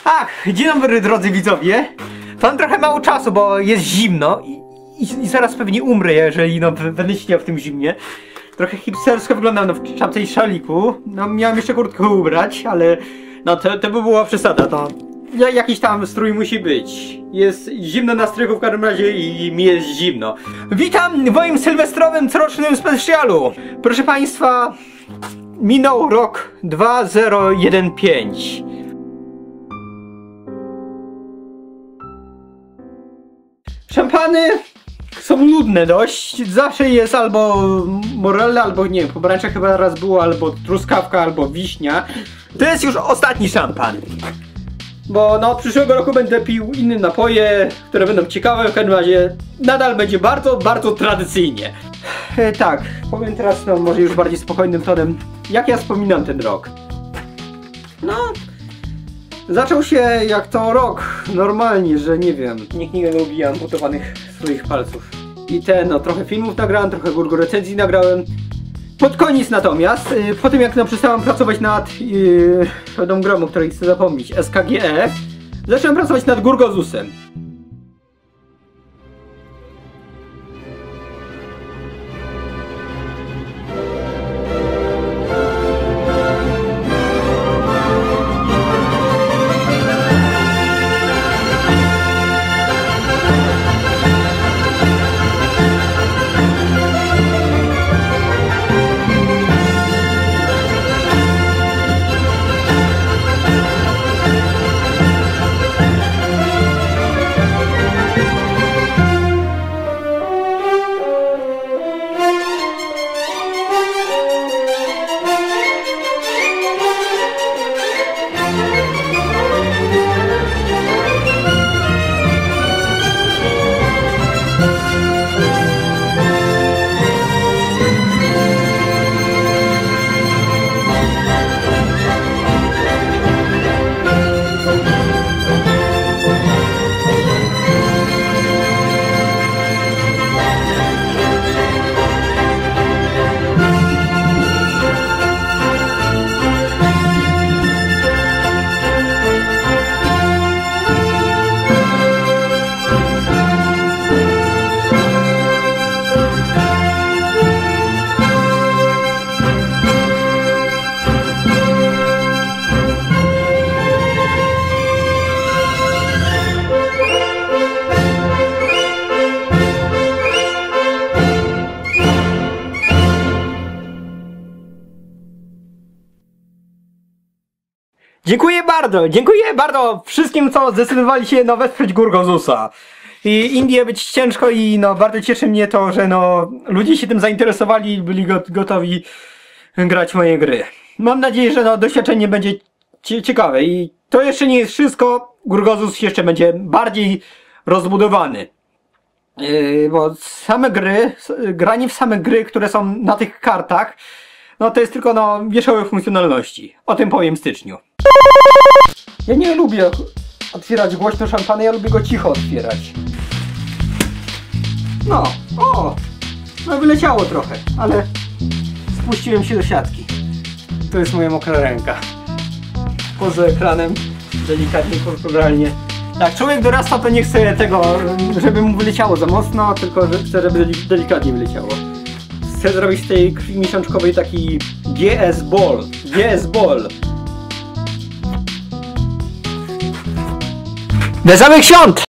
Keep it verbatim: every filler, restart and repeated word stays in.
Ach, dzień dobry drodzy widzowie. Mam trochę mało czasu, bo jest zimno i, i, i zaraz pewnie umrę, jeżeli no będę siedział w tym zimnie. Trochę hipstersko wyglądam no, w czapce i szaliku. No miałem jeszcze kurtkę ubrać, ale no to, to by była przesada, to ja, jakiś tam strój musi być. Jest zimno na strychu w każdym razie i mi jest zimno. Witam w moim sylwestrowym corocznym specjalu. Proszę państwa, minął rok dwa zero jeden pięć. Szampany są nudne dość, zawsze jest albo morelle, albo nie wiem, pomarańcza chyba raz było, albo truskawka, albo wiśnia. To jest już ostatni szampan. Bo no od przyszłego roku będę pił inne napoje, które będą ciekawe, w każdym razie nadal będzie bardzo, bardzo tradycyjnie. E, tak, powiem teraz no może już bardziej spokojnym tonem, jak ja wspominam ten rok. No... Zaczął się jak to rok, normalnie, że nie wiem, nikt nie lubi amputowanych swoich palców. I te, no trochę filmów nagrałem, trochę gurgo recenzji nagrałem. Pod koniec natomiast, yy, po tym jak no, przestałem pracować nad yy, pewną grą, o której chcę zapomnieć, S K G E, zacząłem pracować nad Gurgozusem. Dziękuję bardzo, dziękuję bardzo wszystkim, co zdecydowali się no, wesprzeć Gurgozusa. I Indię być ciężko i no bardzo cieszy mnie to, że no ludzie się tym zainteresowali i byli gotowi grać moje gry. Mam nadzieję, że no doświadczenie będzie ciekawe i to jeszcze nie jest wszystko. Gurgozus jeszcze będzie bardziej rozbudowany. Yy, bo same gry, granie w same gry, które są na tych kartach, no to jest tylko no wierzchołek funkcjonalności. O tym powiem w styczniu. Ja nie lubię otwierać głośno szampana, ja lubię go cicho otwierać. No, o! No wyleciało trochę, ale spuściłem się do siatki. To jest moja mokra ręka. Poza ekranem, delikatnie, kulturalnie. Jak człowiek dorasta, to nie chce tego, żeby mu wyleciało za mocno, tylko że chce, żeby delikatnie wyleciało. Chcę zrobić z tej krwi miesiączkowej taki G S Ball. G S Ball. Wesołych świąt!